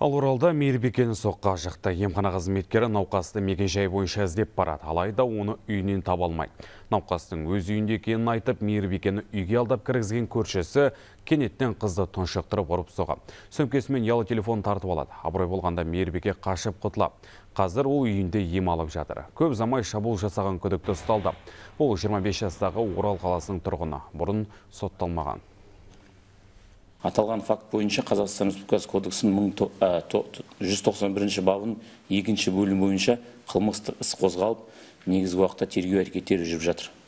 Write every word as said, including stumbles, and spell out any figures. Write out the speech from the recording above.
Ал Оралда мейірбикені соққа жықты. Емхана қызметкері науқасты мекенжайы бойынша іздеп барады. Алайда оны үйінен таба алмайды. Науқастың өз үйінде екенін айтып, мейірбикені үйге алдап кіргізген көршісі кенеттен қызды тұншықтырып ұрып соғады. Сөмкесімен ұялы телефон тартып алады. Абырой болғанда мейірбике қашып құтылады. Қазір ол үйінде ем алып жатыр. Көп ұзамай шабуыл жасаған күдікті ұсталды. Ол жиырма бес жастағы Орал қаласының тұрғыны. Бұрын сотталмаған. Аталған факт бойынша Қазақстан Республикасы кодексінің жүз тоқсан бірінші бабының екінші бөлімі бойынша қылмыстық іс қозғалып, негізгі уақытта тергеу әрекеттері жүріп жатыр.